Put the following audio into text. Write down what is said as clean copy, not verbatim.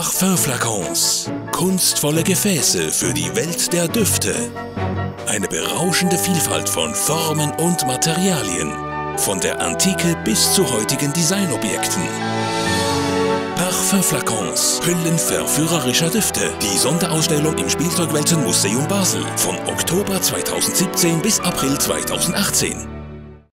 Parfümflakons, kunstvolle Gefäße für die Welt der Düfte. Eine berauschende Vielfalt von Formen und Materialien, von der Antike bis zu heutigen Designobjekten. Parfümflakons, Hüllen verführerischer Düfte. Die Sonderausstellung im Spielzeugweltenmuseum Basel von Oktober 2017 bis April 2018.